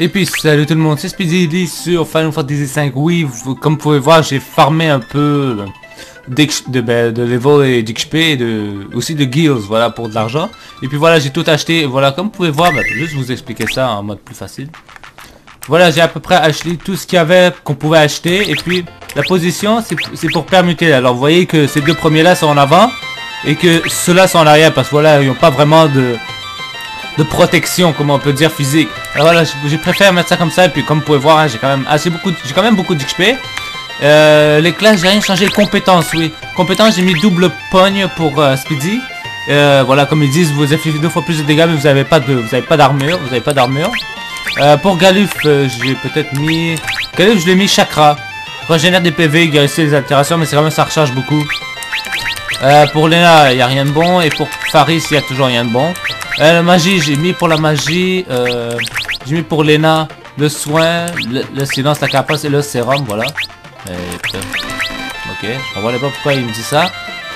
Et puis salut tout le monde, c'est Speedy sur Final Fantasy V. Oui, comme vous pouvez voir, j'ai farmé un peu de level et d'XP et aussi de guilds, voilà, pour de l'argent. Et puis voilà, j'ai tout acheté, voilà, comme vous pouvez voir, je vais juste vous expliquer ça en mode plus facile. Voilà, j'ai à peu près acheté tout ce qu'il y avait qu'on pouvait acheter. Et puis la position, c'est pour permuter. Alors vous voyez que ces deux premiers là sont en avant et que ceux-là sont en arrière, parce que voilà, ils n'ont pas vraiment de protection, comme on peut dire, physique. Alors voilà, j'ai préféré mettre ça comme ça. Et puis comme vous pouvez voir, hein, j'ai quand même beaucoup d'XP. Les classes, j'ai rien changé. Compétences, oui. Compétences, j'ai mis double pogne pour Speedy. Voilà, comme ils disent, vous avez 2 fois plus de dégâts, mais vous n'avez pas d'armure. Pour Galuf, j'ai peut-être mis... Galuf, je l'ai mis chakra. Régénère des PV, guérissez les altérations, mais c'est quand même, ça recharge beaucoup. Pour Lena, il n'y a rien de bon. Et pour Faris, il n'y a toujours rien de bon. La magie, j'ai mis pour la magie, j'ai mis pour Lena le soin, le silence, la carapace et le sérum, voilà. Ok, je comprends pas pourquoi il me dit ça.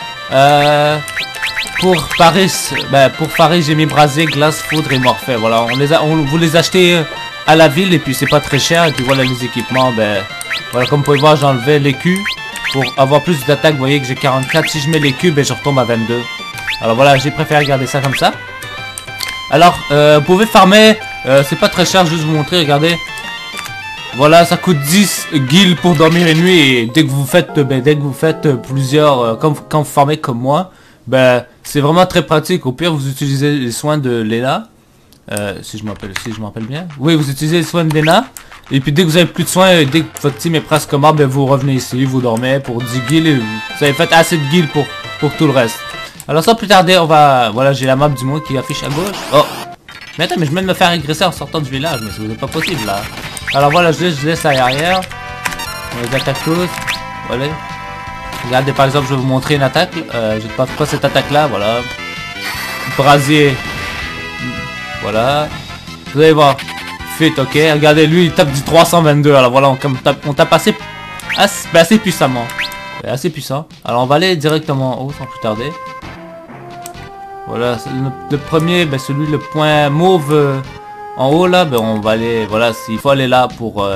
Pour Faris, j'ai mis brasier, glace, foudre et morphée. Voilà, vous les achetez à la ville et puis c'est pas très cher. Et puis voilà les équipements, voilà, comme vous pouvez voir, j'ai enlevé l'écu pour avoir plus d'attaque. Vous voyez que j'ai 44. Si je mets l'écu, je retombe à 22. Alors voilà, j'ai préféré garder ça comme ça. Alors, vous pouvez farmer, c'est pas très cher, juste vous montrer, regardez. Voilà, ça coûte 10 guilds pour dormir une nuit. Et dès que vous faites, plusieurs, quand vous farmez comme moi, c'est vraiment très pratique. Au pire, vous utilisez les soins de Lena. Si je me rappelle bien. Oui, vous utilisez les soins de Lena. Et puis dès que vous avez plus de soins, dès que votre team est presque mort, vous revenez ici, vous dormez pour 10 guilds. Et vous avez fait assez de guilds pour tout le reste. Alors sans plus tarder, on va... Voilà, j'ai la map du monde qui affiche à gauche. Oh! Mais attends, mais je viens de me faire régresser en sortant du village, mais c'est pas possible là. Alors voilà, je laisse à l'arrière. On les attaque tous. Voilà. Regardez, par exemple, je vais vous montrer une attaque. Je sais pas pourquoi cette attaque là, voilà. Brasier. Voilà. Vous allez voir. Fit, ok. Regardez, lui il tape du 322. Alors voilà, on tape assez puissamment. Assez puissant. Alors on va aller directement en haut sans plus tarder. Voilà, le premier, celui le point mauve en haut là, on va aller, voilà, il faut aller là pour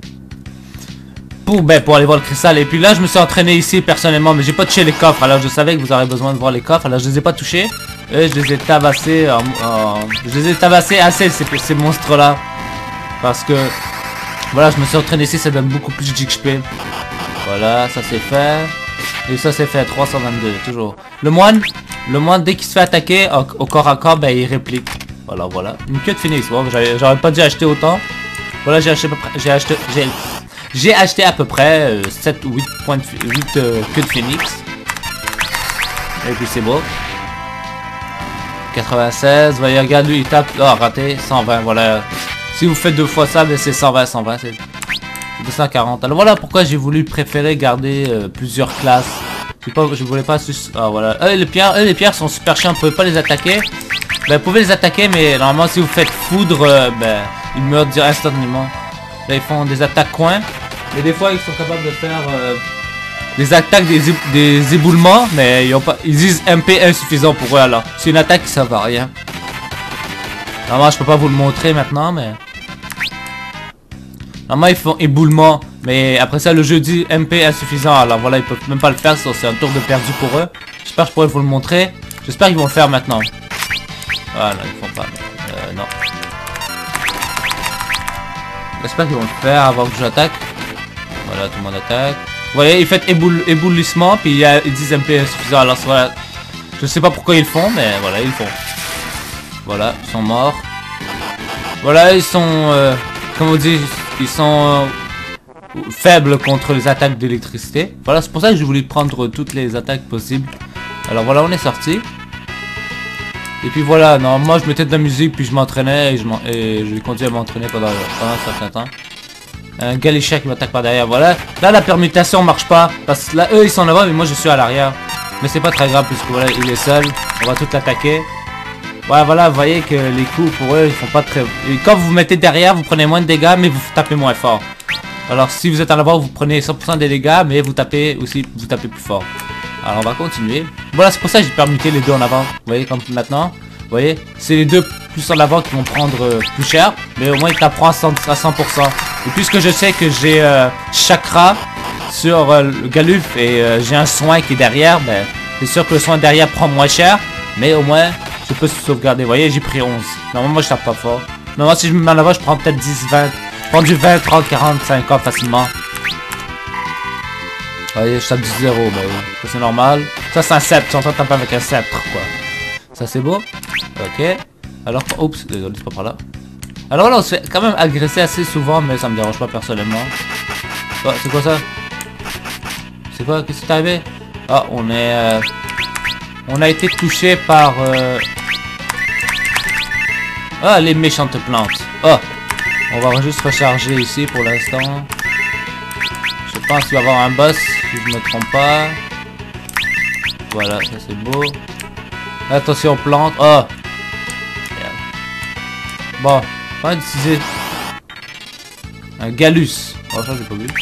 aller voir le cristal. Et puis là je me suis entraîné ici personnellement, mais j'ai pas touché les coffres. Alors je savais que vous aurez besoin de voir les coffres, alors je les ai pas touchés. Et je les ai tabassés assez ces monstres là. Parce que voilà, je me suis entraîné ici, ça donne beaucoup plus d'XP. Voilà, ça c'est fait. Et ça c'est fait, 322, toujours. Le moine, dès qu'il se fait attaquer au corps à corps, il réplique. Voilà. Une queue de phoenix, bon, j'aurais pas dû acheter autant. Voilà, j'ai acheté à peu près 7 ou 8 points de 8 queues de phoenix. Et puis c'est beau. 96, voyez, regarde lui, il tape. Oh, raté, 120, voilà. Si vous faites 2 fois ça, c'est 120, c'est 240. Alors voilà pourquoi j'ai voulu préférer garder plusieurs classes. Je voulais pas... Ah voilà. Les pierres sont super chiants, vous pouvez pas les attaquer. Vous pouvez les attaquer, mais normalement si vous faites foudre, ils meurent instantanément. Là ils font des attaques coins. Mais des fois ils sont capables de faire des attaques, des éboulements, mais ils disent MP insuffisant pour eux. Alors c'est une attaque qui ça va rien. Normalement je peux pas vous le montrer maintenant, mais... Normalement ils font éboulement, mais après ça le jeu dit MP insuffisant. Alors voilà, ils peuvent même pas le faire, c'est un tour de perdu pour eux. J'espère que je pourrais vous le montrer. J'espère qu'ils vont le faire maintenant. Voilà, ils font pas. Non. J'espère qu'ils vont le faire avant que j'attaque. Voilà, tout le monde attaque. Vous voyez, ils font éboullissement, puis ils disent MP insuffisant. Alors voilà, je sais pas pourquoi ils le font, mais voilà, ils le font. Voilà, ils sont morts. Voilà, ils sont... comme on dit, ils sont faibles contre les attaques d'électricité. Voilà, c'est pour ça que j'ai voulu prendre toutes les attaques possibles. Alors voilà, on est sorti. Et puis voilà, normalement je mettais de la musique, puis je m'entraînais, et je continué à m'entraîner pendant un certain temps. Un Galicia qui m'attaque par derrière, voilà. Là la permutation marche pas, parce que là eux ils sont en avant, mais moi je suis à l'arrière. Mais c'est pas très grave, puisque voilà, il est seul. On va tout l'attaquer. Voilà, vous voyez que les coups pour eux ils font pas très... Et quand vous vous mettez derrière, vous prenez moins de dégâts, mais vous tapez moins fort. Alors si vous êtes en avant, vous prenez 100% des dégâts, mais vous tapez plus fort. Alors on va continuer. Voilà, c'est pour ça que j'ai permuté les deux en avant. Vous voyez comme maintenant. Vous voyez, c'est les deux plus en avant qui vont prendre plus cher. Mais au moins il t'apprend à 100%. Et puisque je sais que j'ai chakra sur le Galuf et j'ai un soin qui est derrière, ben c'est sûr que le soin derrière prend moins cher. Mais au moins je peux sauvegarder. Vous voyez, j'ai pris 11. Normalement moi je tape pas fort. Normalement si je me mets en avant je prends peut-être 10, 20. Je prends du 20, 30, 40, 50 facilement. Vous voyez, je tape du 0, ben ça c'est normal. Ça c'est un sceptre, tu entends taper avec un sceptre quoi. Ça c'est beau. Ok. Alors, oups, désolé, c'est pas par là. Alors là on se fait quand même agresser assez souvent, mais ça me dérange pas personnellement. Oh, c'est quoi ça? C'est quoi? Qu'est-ce qui est arrivé? Ah, on est... on a été touché par... Ah, les méchantes plantes. Oh, on va juste recharger ici pour l'instant. Je pense qu'il va y avoir un boss, si je me trompe pas. Voilà, ça c'est beau. Attention aux plantes. Oh! Bon, on va utiliser un Galus. Oh, ça j'ai pas vu.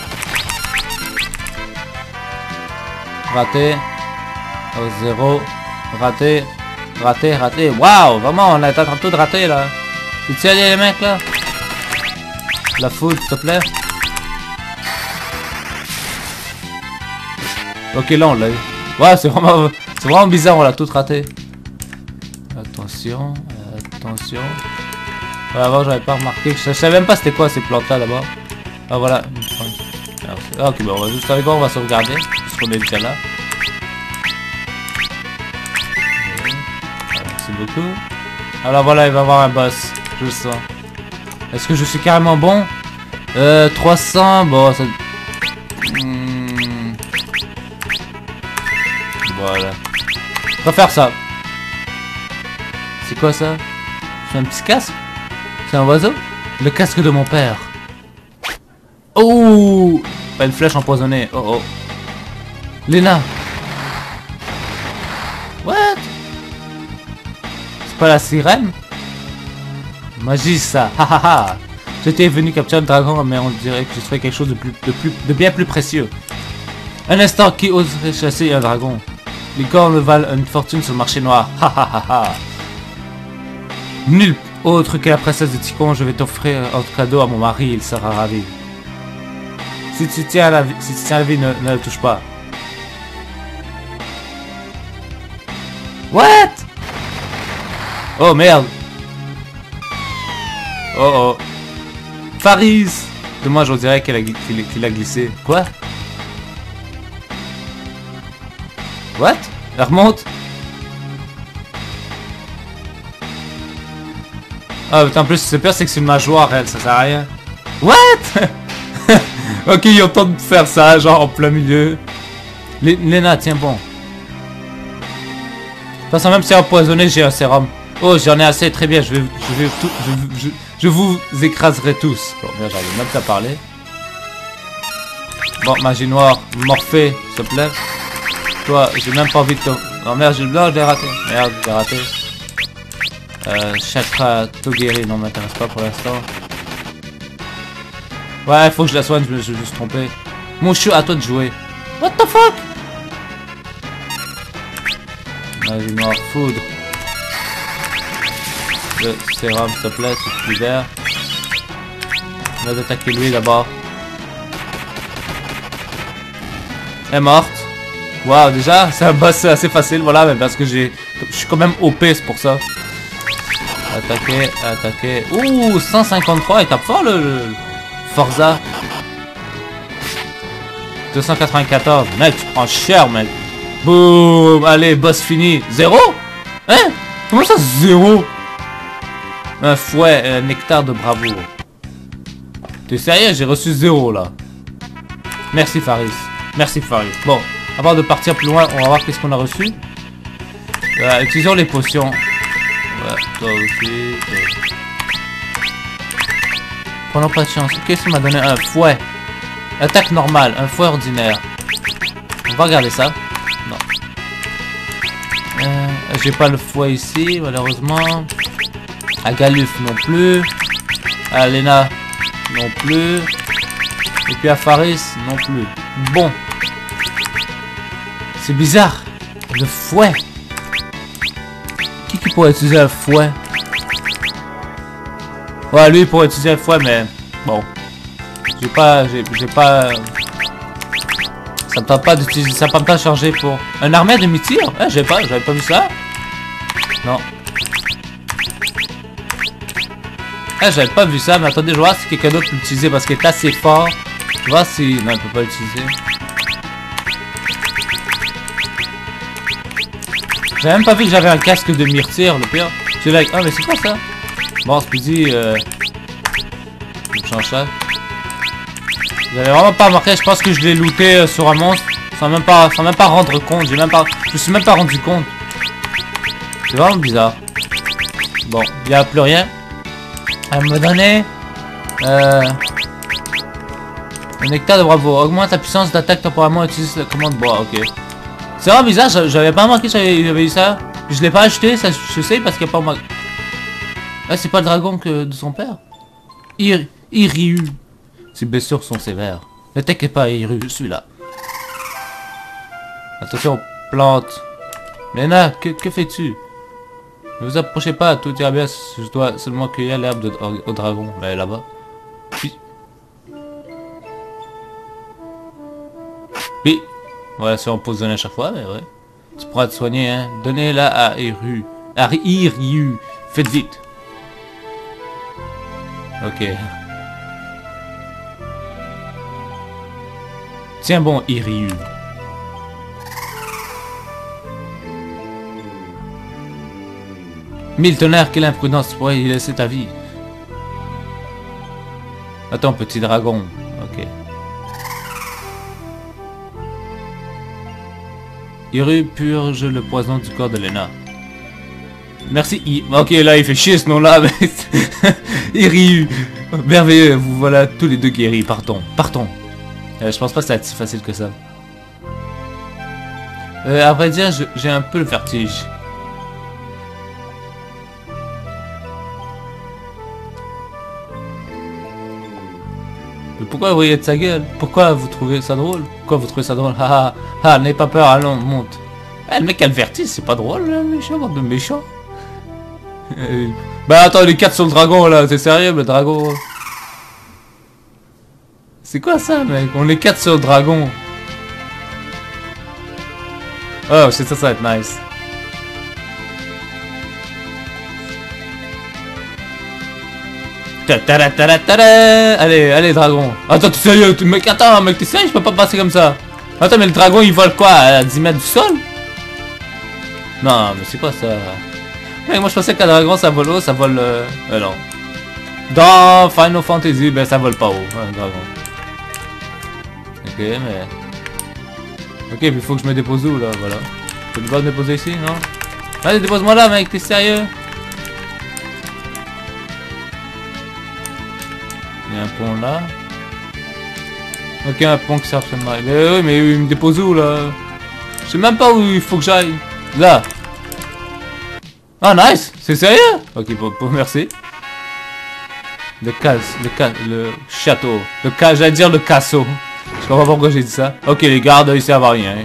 Raté. Oh, 0. Raté. Raté, raté. Waouh, vraiment, on est en train de rater là. Tu tiens les mecs là? La foule, s'il te plaît. Ok, là on l'a eu. Ouais, c'est vraiment bizarre, on l'a tout raté. Attention, attention. Ouais, avant j'avais pas remarqué. Je savais même pas c'était quoi ces plantes là d'abord. Ah voilà. Ah, ok, bon, on va juste avec on va sauvegarder. Puisqu'on est déjà là. Merci beaucoup. Alors voilà, il va y avoir un boss. Je le sens. Est-ce que je suis carrément bon? 300, bon ça... Voilà. Je préfère ça. C'est quoi ça? C'est un petit casque? C'est un oiseau? Le casque de mon père. Oh! Pas une flèche empoisonnée. Oh oh. Lena. What? C'est pas la sirène? Magie ça. Ha ha ha. J'étais venu capturer le dragon, mais on dirait que je ferais quelque chose de bien plus précieux. Un instant, qui oserait chasser un dragon? Les cornes valent une fortune sur le marché noir. Ha ha ha ha. Nul autre que la princesse de Ticon, je vais t'offrir un cadeau à mon mari, il sera ravi. Si tu tiens à la vie, ne la touche pas. What? Oh merde. Oh oh. Faris. De moi, je dirais qu'il a glissé. Quoi? What? Elle remonte? Ah, putain, en plus, c'est pire, c'est que c'est une mâchoire, elle, ça sert à rien. What? Ok, ils ont le temps de faire ça, genre en plein milieu. Lena, tiens bon. De toute façon, même si c'est empoisonné, j'ai un sérum. Oh, j'en ai assez, très bien, je vous écraserai tous. Bon, bien, j'arrive même pas à parler. Bon, magie noire, Morphée, s'il te plaît. Toi, j'ai même pas envie de te... Oh merde, je l'ai raté. Merde, je l'ai raté. Chakra Togeri, non, m'intéresse pas pour l'instant. Ouais, faut que je la soigne, je me suis juste trompé. Mon chou, à toi de jouer. What the fuck? Magie noire, foudre. Le sérum, s'il te plaît, c'est plus vert. On va attaquer lui d'abord. Elle est morte. Waouh, déjà, c'est un boss assez facile, voilà, mais parce que je suis quand même OP, c'est pour ça. Attaquer, attaquer. Ouh, 153, il tape fort le Forza. 294, mec, tu prends cher, mec. Boum, allez, boss fini. 0? Hein? Comment ça, 0? Un fouet, un nectar de bravoure. T'es sérieux? J'ai reçu 0, là. Merci, Faris. Merci, Faris. Bon. Avant de partir plus loin, on va voir qu'est-ce qu'on a reçu. Utilisons les potions. Ouais, toi aussi. Prenons pas de chance. Qu'est-ce qu'il m'a donné? Un fouet. Attaque normale, un fouet ordinaire. On va regarder ça. Non. J'ai pas le fouet ici, malheureusement. À Galuf non plus. À Lena non plus. Et puis à Faris non plus. Bon. C'est bizarre. Le fouet. Qui pourrait utiliser un fouet? Ouais, lui, il pourrait utiliser une fois, mais... Bon. J'ai pas... Ça me tente pas d'utiliser... Ça me tente pas de changer pour... Un armée de mi-tir? Ouais, j'avais pas vu ça. Non. Ah, j'avais pas vu ça, mais attendez, je vais voir si quelqu'un d'autre peut l'utiliser parce qu'il est assez fort. Je vais voir si... Non, il peut pas l'utiliser. J'avais même pas vu que j'avais un casque de mire-tir, le pire. Je suis là, ah mais c'est quoi ça? Bon, Speedy, je change ça. J'avais vraiment pas remarqué, je pense que je l'ai looté sur un monstre sans même pas rendre compte. Je me suis même pas rendu compte. C'est vraiment bizarre. Bon, il n'y a plus rien. Elle me donnait un nectar de bravo. Augmente la puissance d'attaque temporairement, utilise la commande bois, ok. C'est vraiment bizarre, j'avais pas remarqué que j'avais eu ça. Je l'ai pas acheté, ça je sais parce qu'il n'y a pas marqué. Ah, c'est pas le dragon de son père. Iryu. Ses blessures sont sévères. Ne t'inquiète pas, Iryu, je suis là. Attention, plante. Lena, que fais-tu? Ne vous approchez pas, tout ira bien, je dois seulement cueillir l'herbe au dragon. Là, elle est là-bas. Oui. Ouais, ça on pose donner à chaque fois, mais ouais. Tu pourras te soigner, hein. Donnez-la à Iryu. Iryu. Faites vite. Ok. Tiens bon, Iryu. Mille tonnerres, quelle imprudence, tu pourrais y laisser ta vie. Attends, petit dragon. Ok. Iryu purge le poison du corps de Lena. Merci. Ok, là, il fait chier ce nom-là, mais... Iryu. Merveilleux, vous voilà tous les deux guéris. Partons. Je pense pas que ça va être si facile que ça. À vrai dire, j'ai un peu le vertige. Mais pourquoi vous riez de sa gueule? Pourquoi vous trouvez ça drôle? N'ayez pas peur, allons, monte. Ah, le mec a le vertige, c'est pas drôle, le méchant, bande de méchant. Bah attends, les 4 sur le dragon là, c'est sérieux le dragon? C'est quoi ça mec? On est 4 sur le dragon. Oh, c'est ça va être nice. Allez dragon. Attends, t'es sérieux? Mec, attends, mec, t'es sérieux? Je peux pas passer comme ça. Attends, mais le dragon il vole quoi? À 10 mètres du sol? Non, mais c'est quoi ça? Mec, moi je pensais qu'un dragon ça vole haut, ça vole... non. Dans Final Fantasy, ben ça vole pas haut, un dragon. Ok, mais... Ok, puis il faut que je me dépose où là, voilà. Je peux pas me déposer ici, non? Allez, dépose-moi là, mec, t'es sérieux? Il y a un pont là. Ok, un pont qui sert absolument. Mais oui, mais il me dépose où là? Je sais même pas où il faut que j'aille. Là. Ah, nice! C'est sérieux? Ok, merci. Le château. J'allais dire le casseau. Je comprends pas pourquoi j'ai dit ça. Ok, les gardes, ils servent à rien.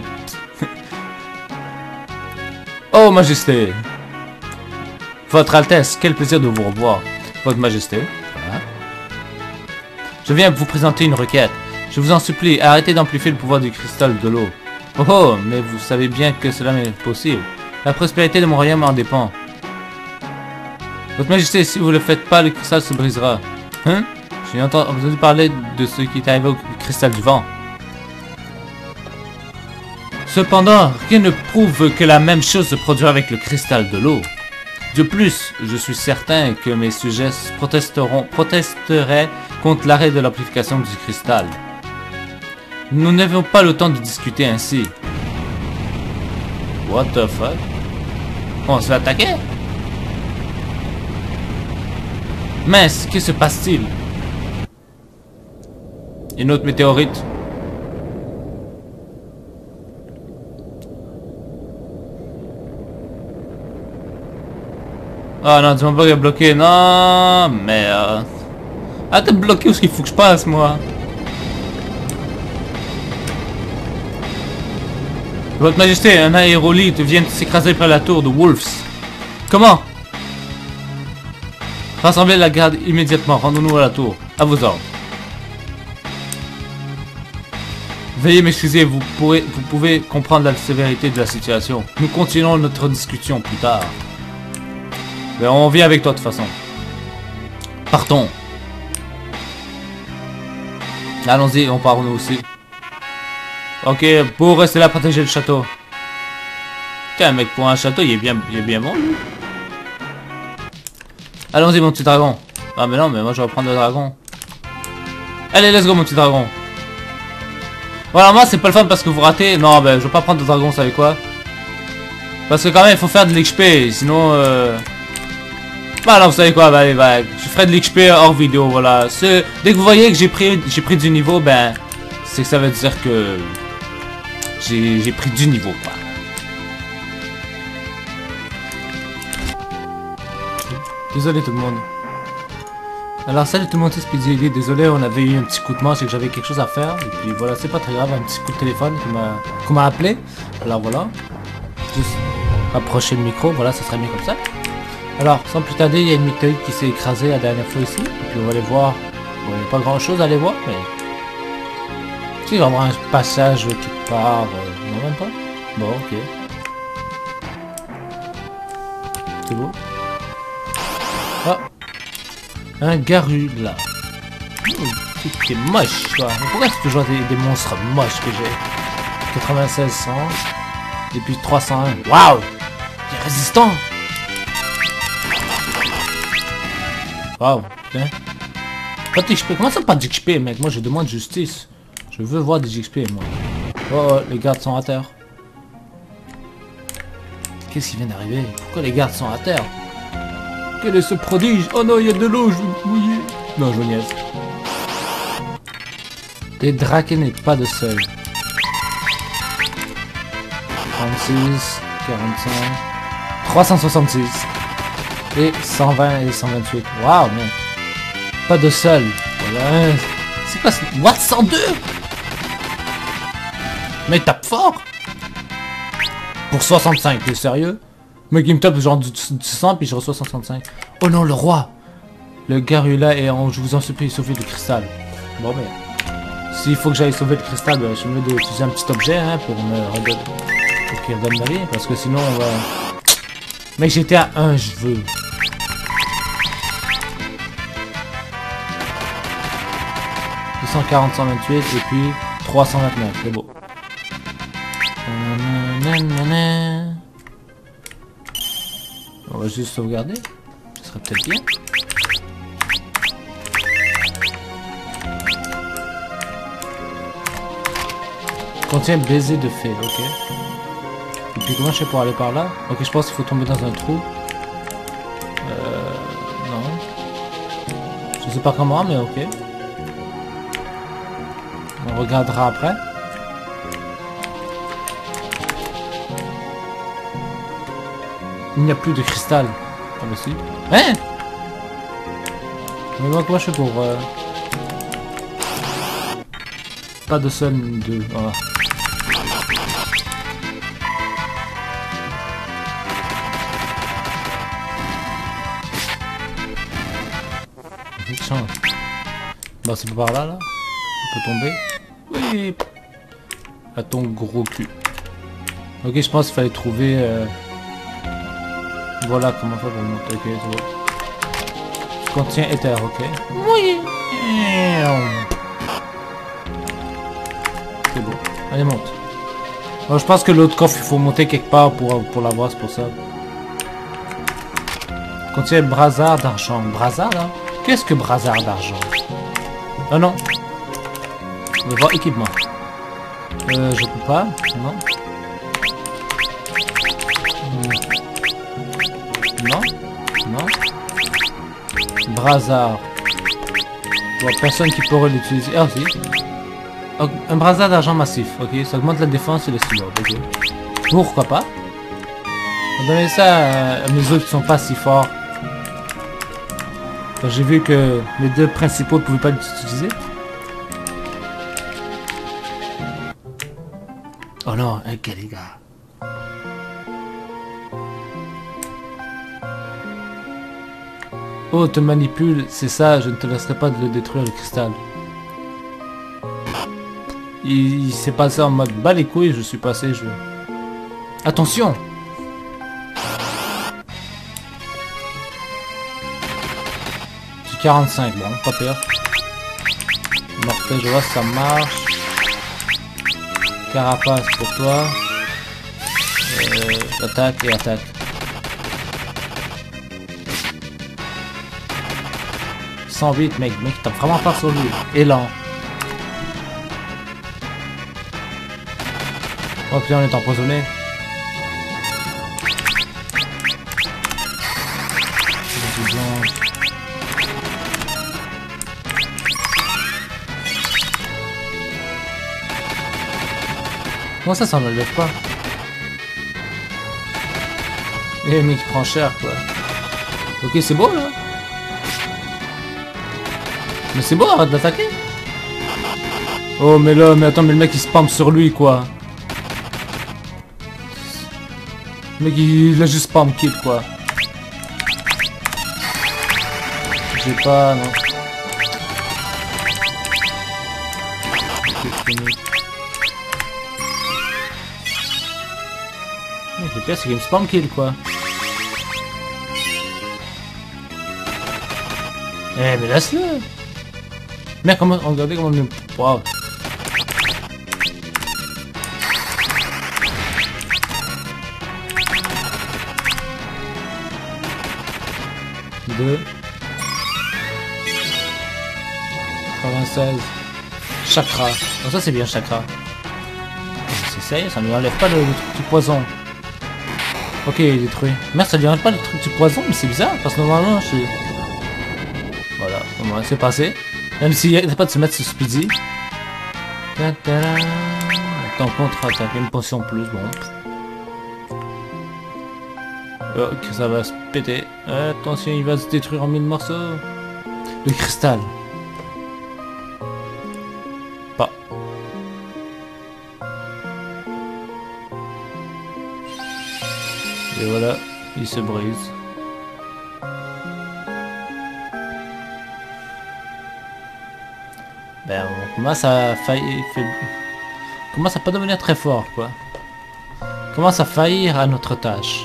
Oh, Majesté. Votre Altesse, quel plaisir de vous revoir. Votre Majesté. Voilà. Je viens vous présenter une requête. Je vous en supplie, arrêtez d'amplifier le pouvoir du cristal de l'eau. Oh, mais vous savez bien que cela n'est possible. La prospérité de mon royaume en dépend. Votre Majesté, si vous ne le faites pas, le cristal se brisera. Hein? J'ai entendu parler de ce qui est arrivé au cristal du vent. Cependant, rien ne prouve que la même chose se produira avec le cristal de l'eau. De plus, je suis certain que mes sujets protesteraient contre l'arrêt de l'amplification du cristal. Nous n'avions pas le temps de discuter ainsi. What the fuck? On se fait attaquer? Mince, que se passe-t-il? Une autre météorite. Oh non, dis-moi pas qu'il est bloqué. Non, merde. Ah, t'es bloqué où est-ce qu'il faut que je passe, moi? Votre Majesté, un aérolite vient de s'écraser par la tour de Wolves. Comment? Rassemblez la garde immédiatement. Rendons-nous à la tour. À vos ordres. Veuillez m'excuser, vous pouvez comprendre la sévérité de la situation. Nous continuons notre discussion plus tard. Mais on vient avec toi de toute façon. Partons. Allons-y, on part nous aussi. Ok, pour rester là, protéger le château. Putain, mec, pour un château, il est bien bon, lui. Allons-y, mon petit dragon. Ah, mais non, mais moi, je vais prendre le dragon. Allez, let's go, mon petit dragon. Voilà, moi, c'est pas le fun parce que vous ratez. Non, ben, je vais pas prendre le dragon, vous savez quoi. Parce que quand même, il faut faire de l'XP, sinon... Bah non, vous savez quoi, bah, allez, bah, je ferai de l'XP hors vidéo, voilà. Dès que vous voyez que j'ai pris du niveau, ben, c'est que ça veut dire que j'ai pris du niveau, quoi. Désolé tout le monde. Alors salut tout le monde, c'est Speedy. Désolé, on avait eu un petit coup de main, c'est que j'avais quelque chose à faire. Et puis voilà, c'est pas très grave, un petit coup de téléphone qu'on m'a appelé. Alors voilà. Juste approcher le micro, voilà, ça serait mieux comme ça. Alors, sans plus tarder, il y a une météorite qui s'est écrasée la dernière fois ici. Et puis on va aller voir. Bon, il n'y a pas grand chose à aller voir, mais... Si, il va y avoir un passage quelque part. Non, même pas. Bon, ok. C'est beau. Ah. Un garula. C'est moche, quoi. Mais pourquoi c'est toujours des monstres moches que j'ai? 96 100. Et puis 301. Waouh! Il est résistant! Waouh, putain. Pas d'XP. Comment ça pas d'XP, mec? Moi, je demande justice. Je veux voir des XP, moi. Oh, les gardes sont à terre. Qu'est-ce qui vient d'arriver? Pourquoi les gardes sont à terre? Quel est ce prodige? Oh non, il y a de l'eau, je vais me mouiller. Non, je niaise. Des draquets n'est pas de seul. 36, 45, 366. Et 120 et 128. Waouh, mec. Pas de seul. Voilà. C'est quoi ce... What, 102? Mais il tape fort. Pour 65, t'es sérieux? Mec, il me tape genre du 100 puis je reçois 65. Oh non, le roi. Le garula et je vous en supplie, sauver le cristal. Bon, ben... S'il faut que j'aille sauver le cristal, ben, je me vais utiliser un petit objet hein, pour me redonner... Pour qu'il redonne la vie. Parce que sinon, on va... Mec, j'étais à 1, je veux. « 240, 128 et puis 329, c'est beau. On va juste sauvegarder. Ce serait peut-être bien. Contient baiser de fée, ok. Et puis comment je fais pour aller par là? Ok, je pense qu'il faut tomber dans un trou. Non. Je sais pas comment, mais ok. On regardera après. Il n'y a plus de cristal. Ah bah si. Hein? Mais moi, comment je fais pour... Pas de seul deux. Voilà. Bon, c'est pas par là, là. On peut tomber. Oui. À ton gros cul. Ok, je pense qu'il fallait trouver... Voilà comment faire pour monter. Ok, c'est bon. Contient éther, ok. Oui. C'est beau. Allez, monte. Bon, je pense que l'autre coffre, il faut monter quelque part pour l'avoir, c'est pour ça. Contient brasard d'argent. Brasard, là? Qu'est-ce que brasard d'argent? Ah non. On va voir équipement. Je peux pas. Non. Non. Non. Brasard. Bon, personne qui pourrait l'utiliser. Ah si. Un brasard d'argent massif. Ok, ça augmente la défense et le stylo. Ok. Pourquoi pas? On va donner ça à mes autres qui sont pas si forts. J'ai vu que les deux principaux ne pouvaient pas l'utiliser. Oh non, ok les gars. Oh, te manipule, c'est ça, je ne te laisserai pas de le détruire, le cristal. Il s'est passé en mode bas les couilles, je suis passé, je... Attention! Du 45, bon, pas pire. Mortel, je vois, ça marche. Carapace pour toi. Attaque et attaque. « 108, mec, t'as vraiment peur sur lui. Élan. Oh putain, on est empoisonné. Comment ça n'enlève pas? Eh mec, il prend cher quoi. Ok, c'est beau là. Mais c'est beau, arrête d'attaquer. Oh mais là, mais attends, mais le mec il spam sur lui quoi. Le mec il a juste spam kill quoi. J'ai pas, non. Le pire c'est qu'il me spam kill quoi. Eh mais laisse-le. Merde, comment, regardez comment on... Waouh. Deux. 96. Chakra. Oh, ça c'est bien chakra. C'est sérieux, ça ne lui enlève pas le truc du poison. Ok, il est détruit. Merde, ça lui enlève pas le truc du poison, mais c'est bizarre, parce que normalement je suis... Voilà, comment c'est passé. Même s'il n'y a pas de se mettre sur Speedy. Ton contre-attaque, une potion plus, bon. Ok, ça va se péter. Attention, il va se détruire en 1000 morceaux. Le cristal. Pas. Et voilà, il se brise. Ben, on commence à faillir... commence à pas devenir très fort, quoi. On commence à faillir à notre tâche.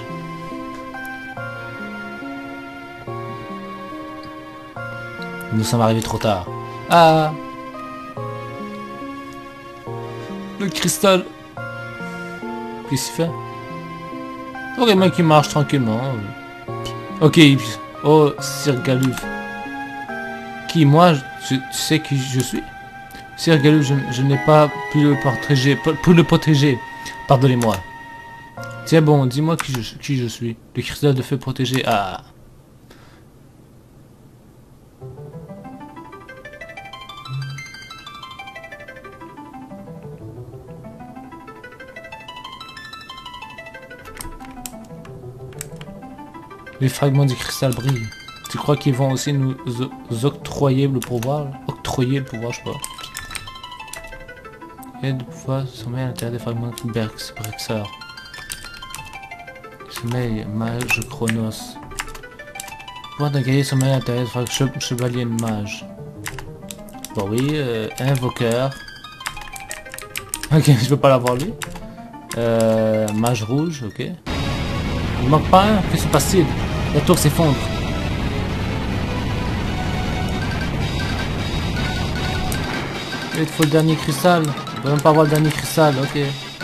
Nous sommes arrivés trop tard. Ah! Le cristal! Qu'est-ce qu'il fait? Ok, mec, il marche tranquillement. Ok, oh, Sir Galuf. Qui, moi, tu sais qui je suis? Sir Galuf, je n'ai pas pu le protéger. Pardonnez-moi. Tiens bon, dis-moi qui je suis. Le cristal de feu protégé. Ah. Les fragments du cristal brillent. Tu crois qu'ils vont aussi nous octroyer le pouvoir? Octroyer le pouvoir, je sais pas. Et de pouvoir sommeil à l'intérieur des fragments de Berxer. Sommeil, mage, chronos. Pouvoir d'un guerrier sommeil à l'intérieur des fragments chevalier de mage. Bon oui, invoqueur. Ok, je veux pas l'avoir lui. Mage rouge, ok. Il manque pas un, que se passe-t-il? La tour s'effondre. Il faut le dernier cristal. On peut même pas avoir le dernier cristal, ok.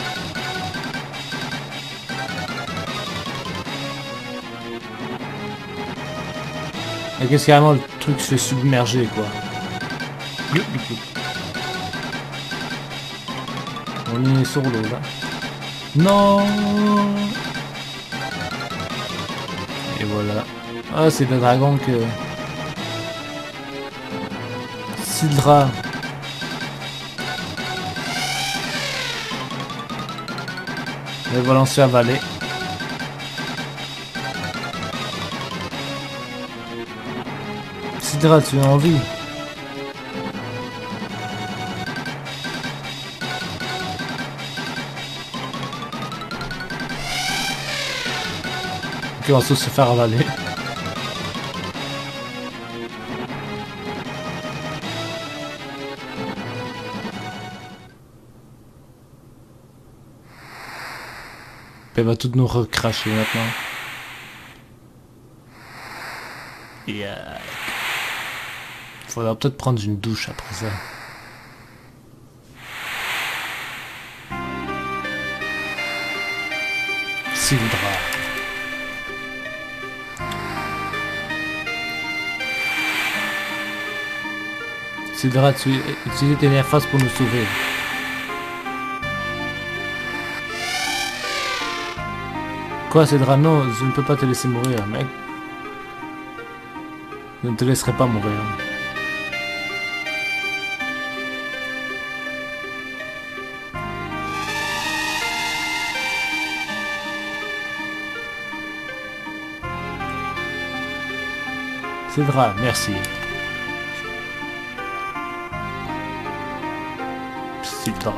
Et qu'est-ce carrément le truc se fait submerger quoi. On est sur l'eau là. Non. Et voilà. Ah c'est le dragon que... Sildra. Et voilà, on se fait avaler. Sildra, tu as envie? Ok, on va tous se faire avaler. Elle va tout nous recracher maintenant. Yeah. Faudra peut-être prendre une douche après ça. Sildra. Sildra, tu utilises tes nerfs pour nous sauver. Quoi, Sildra? Non, je ne peux pas te laisser mourir, mec. Je ne te laisserai pas mourir. Sildra, merci. Sildra.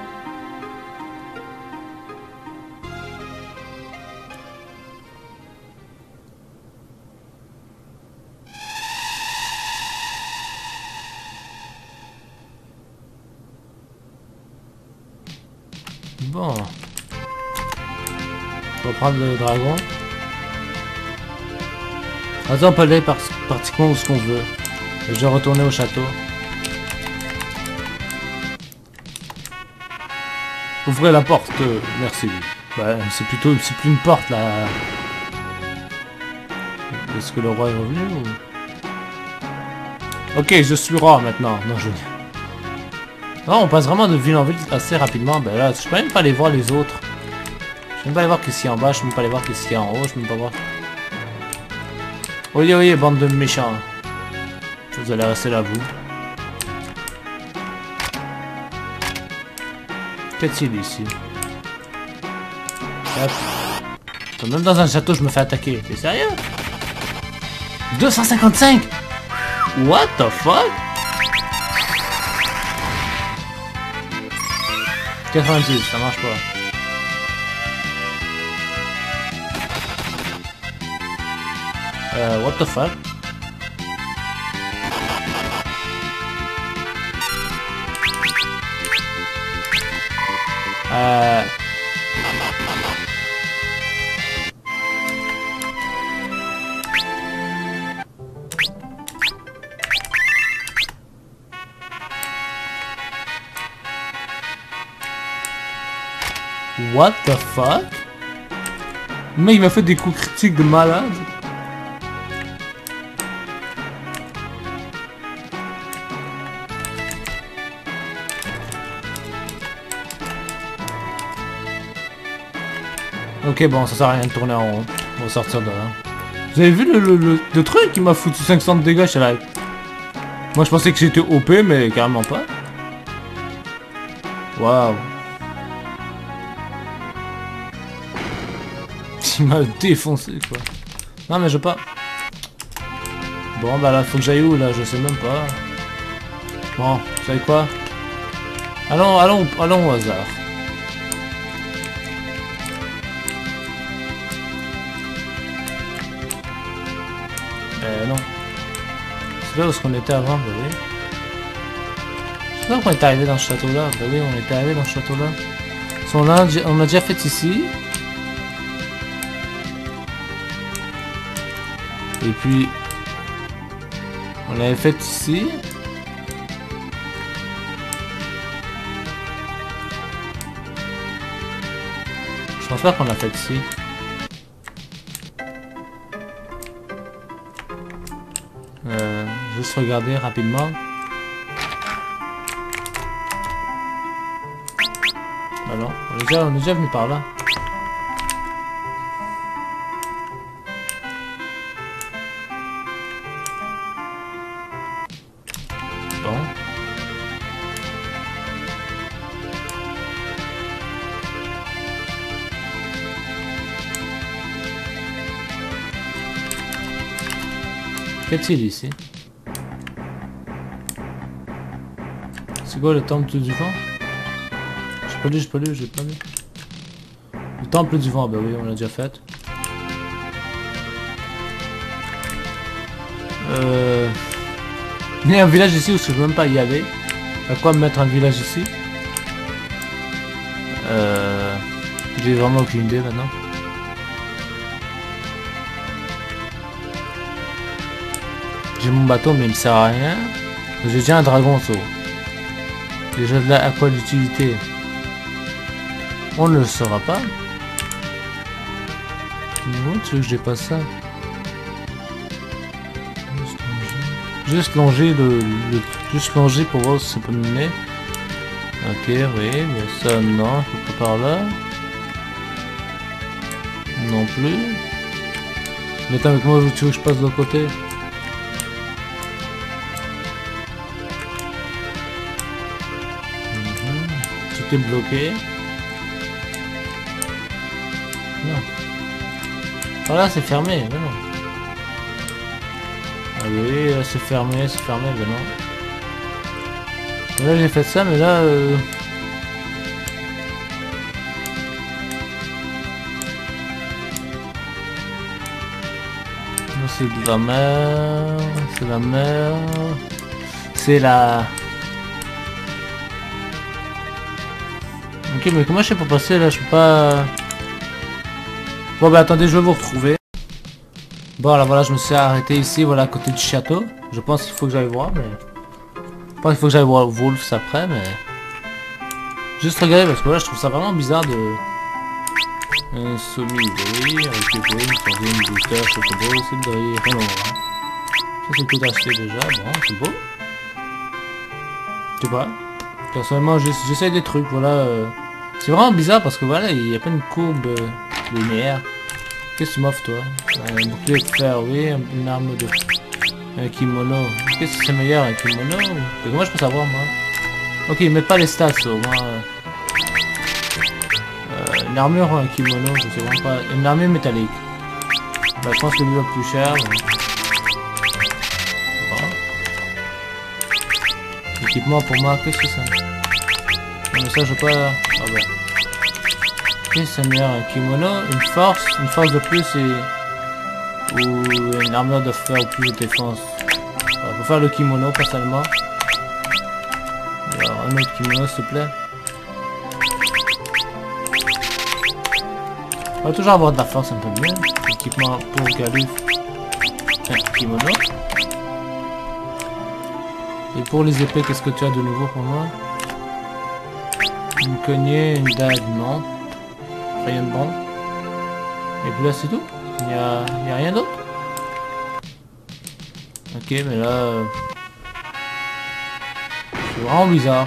Bon. On va prendre le dragon. Attends, on peut aller pratiquement où ce qu'on veut. Je vais retourner au château. Ouvrez la porte, merci. Bah, c'est plus une porte là. Est-ce que le roi est revenu ou... Ok, je suis roi maintenant. Non, je... Non, on passe vraiment de ville en ville assez rapidement. Ben là, je peux même pas aller voir les autres. Je peux même pas aller voir qu'est-ce qu'il y a en bas, je peux même pas aller voir qu'est-ce qu'il y a en haut, je peux même pas voir. Oyez, oyez, bande de méchants. Vous allez rester là, vous. Qu'est-il ici? Hop. Même dans un château, je me fais attaquer. T'es sérieux? 255? What the fuck? 90, ça marche pas. What the fuck? What the fuck? Le mec il m'a fait des coups critiques de malade. Ok, bon, ça sert à rien de tourner en rond. On va sortir de là. Vous avez vu le truc qui m'a foutu 500 de dégâts chez la... Moi je pensais que j'étais OP, mais carrément pas. Waouh. Il m'a défoncé quoi. Non mais je veux pas. Bon bah là faut que j'aille où là, je sais même pas. Bon, vous savez quoi? Allons au hasard. Non. C'est là où est-ce qu'on était avant, bah oui. C'est là qu'on est arrivé dans ce château là. Bah oui, on était arrivé dans ce château là. On a déjà fait ici. Et puis, on l'avait fait ici. Je pense pas qu'on l'a fait ici. Juste regarder rapidement. Bah non, on est déjà venu par là. Bon. Qu'y-a-t-il ici? C'est quoi le temple du vent? J'ai pas lu. Le temple du vent, bah oui, on l'a déjà fait. Il y a un village ici où je peux même pas y aller. À quoi me mettre un village ici? J'ai vraiment aucune idée maintenant. J'ai mon bateau mais il me sert à rien. J'ai déjà un dragon saut. Déjà de là à quoi l'utilité? On ne le saura pas. Non, tu veux que j'ai pas ça? Juste longer juste longer pour voir si ça peut me mener. Ok, oui, mais ça non, je peux pas par là. Non plus. Mais attends, avec moi, tu veux que je passe de l'autre côté? Tout est bloqué. Non. Ah là, c'est fermé, mais non. Ah oui, c'est fermé, mais non. Et là, j'ai fait ça, mais là... C'est de la mer, c'est la mer, c'est la... Ok, mais comment je sais pas passer là, je peux pas... Bon bah attendez, je vais vous retrouver. Bon là voilà, je me suis arrêté ici, voilà à côté du château. Je pense qu'il faut que j'aille voir, mais... Je pense qu'il faut que j'aille voir Wolf après, mais... Juste regarder parce que là je trouve ça vraiment bizarre de... Un semi-brie, avec une sardine, une booster, chocobo, c'est de rien au hein. Ça c'est tout acheté déjà, bon, c'est beau. Je sais pas. Personnellement, j'essaie des trucs, voilà. C'est vraiment bizarre parce que voilà, il n'y a pas une courbe linéaire. Qu'est-ce que tu m'offres toi? Un bouclier de fer, oui, une arme de... Un kimono. Qu'est-ce que c'est meilleur, un kimono? Comment je peux savoir moi? Ok, mais pas les stats, au moins... une armure ou un kimono, je sais vraiment pas. Une armure métallique. Bah, je pense que lui va plus cher. Bon. Équipement pour moi, qu'est-ce que c'est? Non mais ça je veux pas... Ah bah. Qu'est-ce que c'est meilleur? Un kimono, une force de plus et... Ou une armure de fer ou plus de défense. On va faire le kimono personnellement. Alors un autre kimono s'il te plaît. On va toujours avoir de la force un peu mieux. Équipement pour Galuf. Un kimono. Et pour les épées, qu'est-ce que tu as de nouveau pour moi? Une cognée, une dague, non. Rien de bon. Et puis là c'est tout. Il y a rien d'autre. Ok, mais là... c'est vraiment bizarre.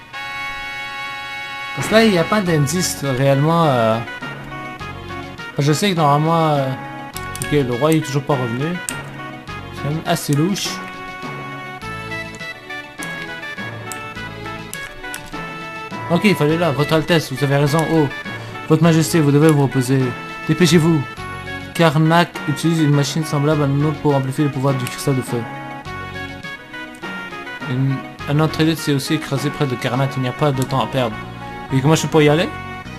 Parce que là, il n'y a pas d'indice réellement... Je sais que normalement... ok, le roi il est toujours pas revenu. C'est même assez louche. Ok, il fallait là. Votre Altesse, vous avez raison. Oh, Votre Majesté, vous devez vous reposer. Dépêchez-vous. Karnak utilise une machine semblable à une autre pour amplifier le pouvoir du cristal de feu. Un autre élite s'est aussi écrasé près de Karnak. Il n'y a pas de temps à perdre. Et comment je peux y aller?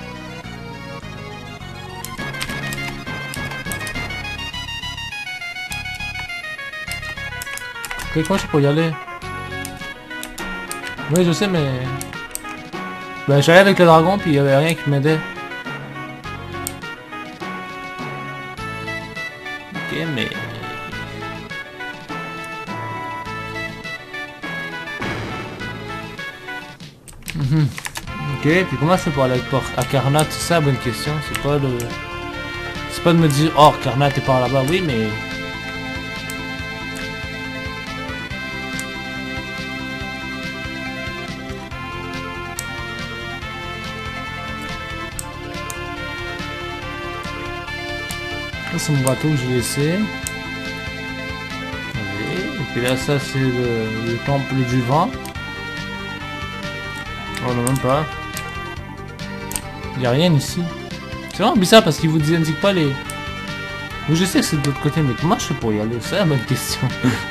Comment je peux y aller? Oui, je sais, mais... Ben, j'allais avec le dragon, puis il n'y avait rien qui m'aidait. Ok, mais... Ok, puis comment je fais pour aller à Karnak? C'est ça la bonne question. C'est pas de... C'est pas de me dire, oh, Karnak est par là-bas. Oui, mais... C'est mon bateau que j'ai laissé. Oui. Et puis là, ça c'est le temple du vent. Oh non, même pas. Il n'y a rien ici. C'est vraiment bizarre parce qu'il vous indique pas les... Oui, je sais que c'est de l'autre côté, mais comment je fais pour y aller? C'est la bonne question.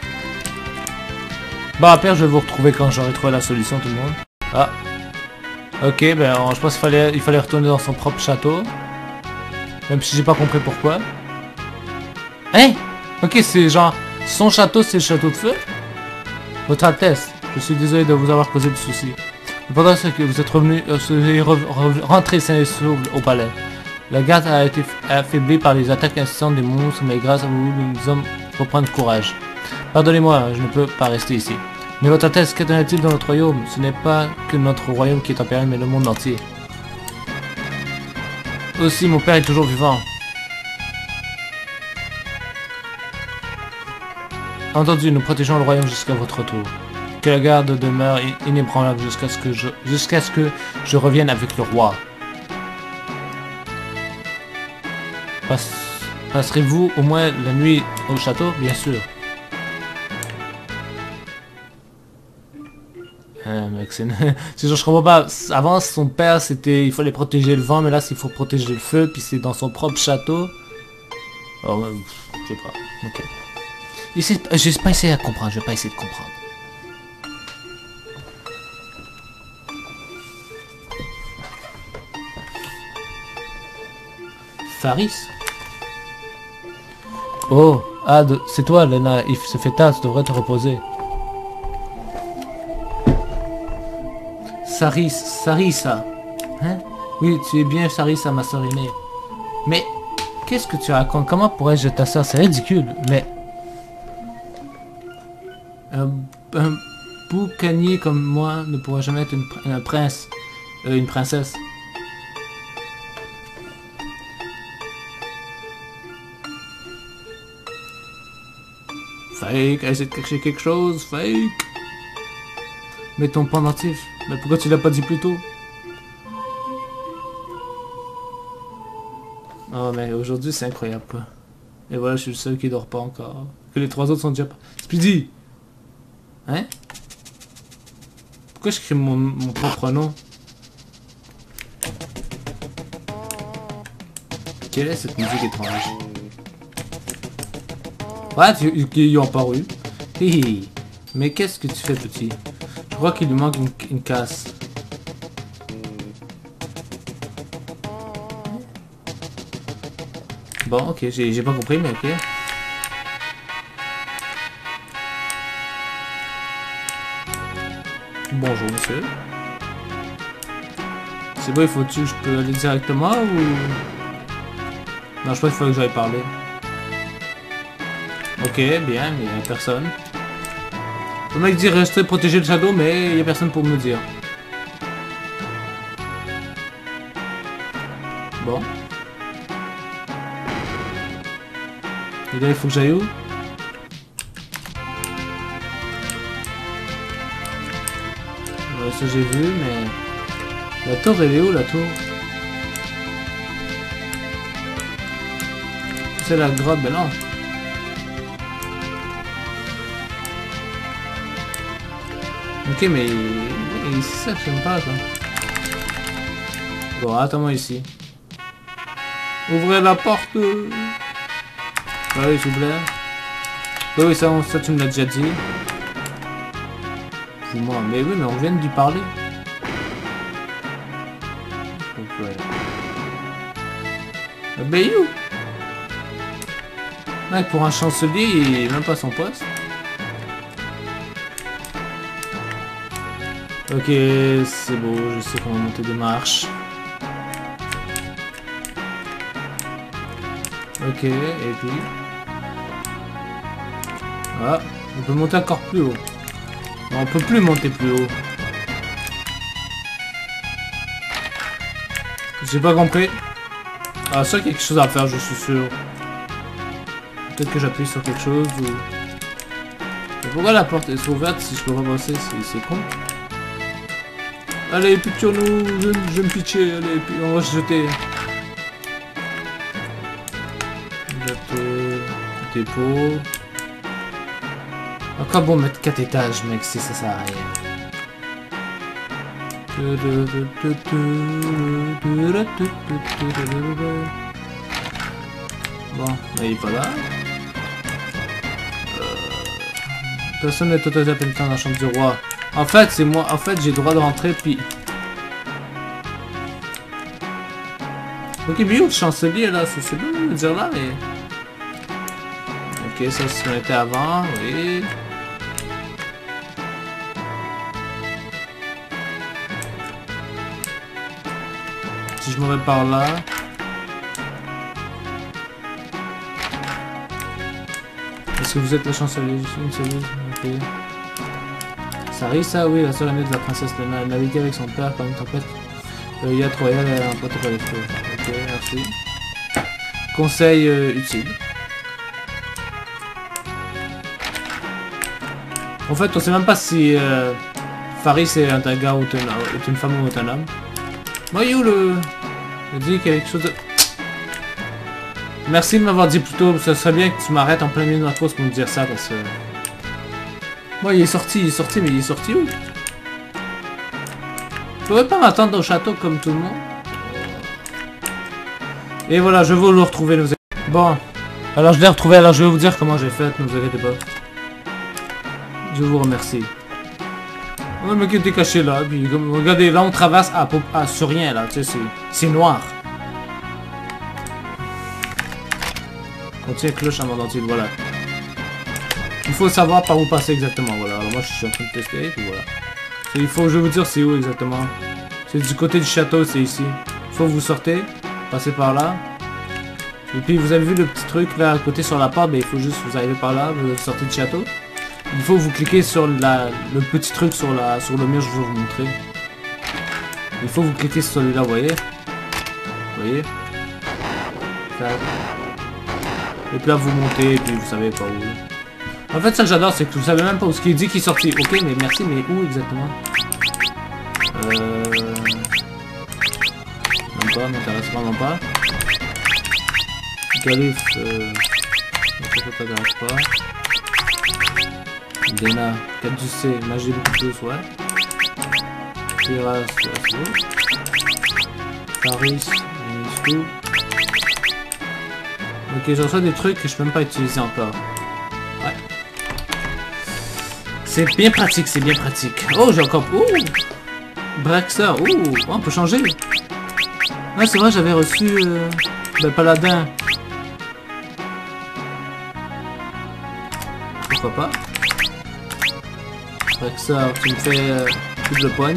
Bon, après, je vais vous retrouver quand j'aurai trouvé la solution, tout le monde. Ah. Ok, ben je pense qu'il fallait retourner dans son propre château. Même si j'ai pas compris pourquoi. Hein? Ok, c'est genre... Son château, c'est le château de feu? Votre Altesse, je suis désolé de vous avoir causé du souci. Pendant ce que vous êtes revenu... rentré sain et sauve au palais. La garde a été affaiblie par les attaques incessantes des monstres, mais grâce à vous, les hommes reprennent courage. Pardonnez-moi, je ne peux pas rester ici. Mais votre Altesse, qu'attendait-il dans notre royaume? Ce n'est pas que notre royaume qui est en péril, mais le monde entier. Aussi, mon père est toujours vivant. Entendu, nous protégeons le royaume jusqu'à votre retour. Que la garde demeure inébranlable jusqu'à ce que je revienne avec le roi. Passerez-vous au moins la nuit au château? Bien sûr. Mec, c'est genre, je comprends pas. Avant, son père, c'était... Il fallait protéger le vent, mais là, il faut protéger le feu, puis c'est dans son propre château. Oh, je sais pas. Ok. Je vais pas essayer de comprendre, je vais pas essayer de comprendre. Faris? Oh, ah, c'est toi, Lena. Il se fait tard, tu devrais te reposer. Sarissa. Hein? Oui, tu es bien Sarissa, ma soeur aînée. Mais, qu'est-ce que tu racontes? Comment pourrais-je ta soeur? C'est ridicule, mais... Un boucanier comme moi ne pourra jamais être un prince. Une princesse. Fake, essaie de cacher quelque chose, fake. Mais ton pendentif, mais pourquoi tu l'as pas dit plus tôt? Oh mais aujourd'hui c'est incroyable quoi. Et voilà, je suis le seul qui dort pas encore. Que les trois autres sont déjà pas... Speedy! Hein? Pourquoi j'écris mon propre nom? Quelle est cette musique étrange? Ouais, ils ont paru. Hihi. Mais qu'est-ce que tu fais, petit? Je crois qu'il lui manque une casse. Bon, ok, j'ai pas compris, mais ok. Bonjour, monsieur. C'est bon, je peux aller directement ou... Non, je crois qu'il faut que j'aille parler. Ok, bien, mais il n'y a personne. Le mec dit rester protéger le château, mais il n'y a personne pour me dire. Bon. Et là, il faut que j'aille où? Ouais, ça j'ai vu, mais... La tour, elle est où, la tour? C'est la grotte, ben non. Ok, mais c'est ça que j'aime pas, ça. Bon, attends-moi ici. Ouvrez la porte. Oui, s'il vous plaît. Oui, ça tu me l'as déjà dit. Moi, mais oui, mais on vient d'y parler. Donc, ouais. Ben, you. Mec, pour un chancelier, il est même pas son poste. Ok, c'est beau, je sais comment monter des marches. Ok, et puis... Ah, on peut monter encore plus haut. Non, on peut plus monter plus haut. J'ai pas compris. Ah, ça, quelque chose à faire, je suis sûr. Peut-être que j'appuie sur quelque chose ou... Mais pourquoi la porte est ouverte si je peux pas passer? C'est con. Allez, pitchons-nous, je vais me pitcher, allez, puis on va se jeter. Dépôt. Encore bon mettre 4 étages, mec, si ça sert à rien. Bon, mais il est pas là. Personne n'est autorisé à pénétrer dans la chambre du roi. En fait, c'est moi. En fait, j'ai le droit de rentrer, puis... Ok, mais où le chancelier, là? C'est bon de me dire là, mais... Ok, ça, c'est ce qu'on était avant, oui. Si je me vais par là... que vous êtes le chancelier. Ok. Sarissa, oui, la sœur aînée de la princesse Lena, naviguer avec son père par une tempête. Yacht royal, elle a emporté par les feux. Ok, merci. Conseil utile. En fait, on sait même pas si Faris est un gars ou une femme ou un homme. Moi, you le... Je dis qu'il y a quelque chose de... Merci de m'avoir dit plus tôt. Ce serait bien que tu m'arrêtes en plein milieu de ma course pour me dire ça parce que... Moi, il est sorti, mais il est sorti où? Je pourrais pas m'attendre au château comme tout le monde. Et voilà, je vais le retrouver. Bon. Alors, je l'ai retrouvé. Alors, je vais vous dire comment j'ai fait. Ne vous inquiétez pas. Je vous remercie. Le mec était caché là. Puis, regardez, là, on traverse. Ah, sur rien, là. Tu sais, c'est noir. On tient cloche à mon dentier. Voilà. Il faut savoir par où passer exactement. Voilà. Alors, moi, je suis en train de tester. Puis voilà. Il faut, je vais vous dire, c'est où exactement. C'est du côté du château, c'est ici. Il faut que vous sortez. Passez par là. Et puis vous avez vu le petit truc là à côté sur la porte, mais il faut juste vous arriver par là, vous sortez du château. Il faut vous cliquer sur le petit truc sur le mur, je vais vous montrer. Il faut vous cliquer sur celui-là, vous voyez. Vous voyez. Et puis là vous montez et puis vous savez pas où. En fait ça que j'adore c'est que vous savez même pas où ce qu'il dit qu'il est sorti. Ok mais merci mais où exactement? Même pas, m'intéresse vraiment pas. Galif, ça t'intéresse pas. Dena, 4 du C, magie beaucoup plus, ouais. Piras, c'est bon. Paris, tout. Ok, je reçois des trucs que je peux même pas utiliser encore. Ouais. C'est bien pratique, c'est bien pratique. Oh, j'ai encore... Ouh! Braxer, ouh! Oh, on peut changer. Ouais, c'est vrai, j'avais reçu... Ben, Paladin. Pourquoi pas? Braxer, tu me fais... double poigne.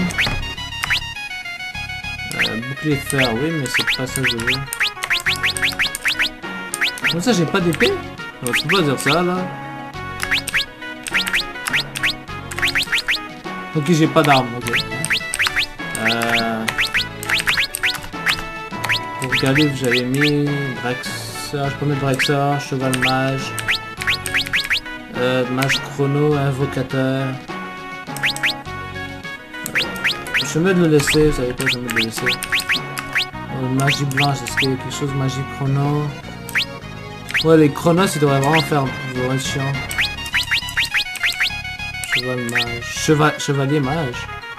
Bouclier de fer, oui, mais c'est pas ça que je veux. Comme ça, j'ai pas d'épée? Je peux pas dire ça, là. Ok, j'ai pas d'arme, ok. Pour regarder, j'avais mis Braxer, je peux mettre Braxer, cheval mage, mage chrono, invocateur. Je vais me le laisser, vous savez pas, je vais me le laisser. Magie blanche, est-ce qu'il y a quelque chose? Magie chrono. Ouais, les chronos, ils devraient vraiment faire être chiant. Cheval mage. Chevalier mage.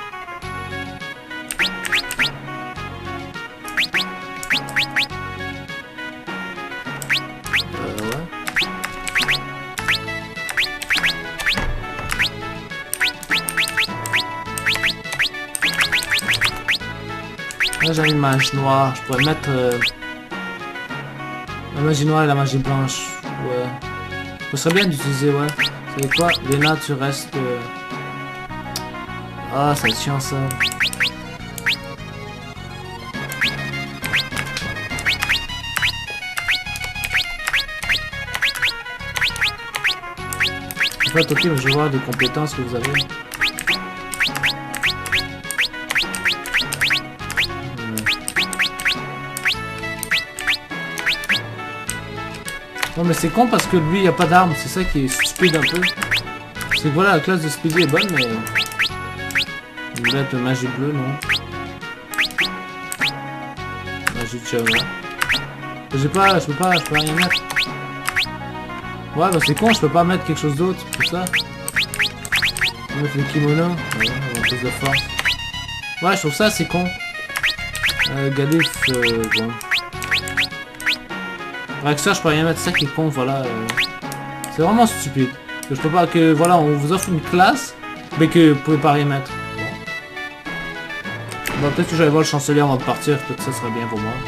Ouais. Là, j'ai une mage noire. Je pourrais mettre la magie noire et la magie blanche. Ouais. Ce serait bien d'utiliser, ouais. Vous savez quoi? Léna, tu restes... Ah, c'est chiant ça. En fait, ok, mais je vais voir des compétences que vous avez. Non mais c'est con parce que lui il n'y a pas d'arme, c'est ça qui est stupide un peu. C'est que voilà, la classe de Speedy est bonne mais... Il va être magie bleue, non? Magie de cheval. Je peux rien mettre. Ouais bah c'est con, je peux pas mettre quelque chose d'autre, c'est pour ça. Je vais mettre le kimono, ouais, on a plus de force. Ouais, je trouve ça c'est con. Galif, bon. Avec ça, je peux rien mettre, ça qui est con, voilà. C'est vraiment stupide. Que je peux pas que, voilà, on vous offre une classe, mais que vous pouvez pas rien mettre. Bon, peut-être que j'allais voir le chancelier avant de partir, peut-être ça serait bien pour moi.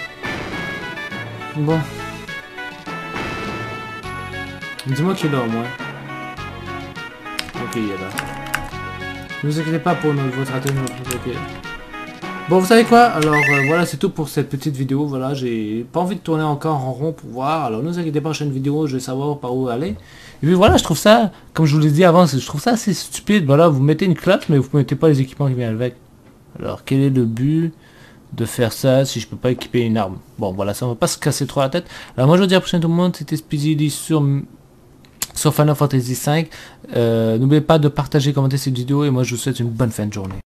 Bon. Dis-moi qu'il est là au moins. Ok, il est là. Ne vous inquiétez pas pour votre atteinte, ok. Bon, vous savez quoi? Alors, voilà, c'est tout pour cette petite vidéo. Voilà, j'ai pas envie de tourner encore en rond pour voir. Alors, ne vous inquiétez pas, prochaine vidéo, je vais savoir par où aller. Et puis voilà, je trouve ça, comme je vous l'ai dit avant, je trouve ça assez stupide. Voilà, vous mettez une classe, mais vous ne mettez pas les équipements qui viennent avec. Alors, quel est le but de faire ça si je peux pas équiper une arme? Bon, voilà, ça ne va pas se casser trop la tête. Alors, moi, je vous dis à la prochaine tout le monde. C'était Speedy sur Final Fantasy V. N'oubliez pas de partager, commenter cette vidéo. Et moi, je vous souhaite une bonne fin de journée.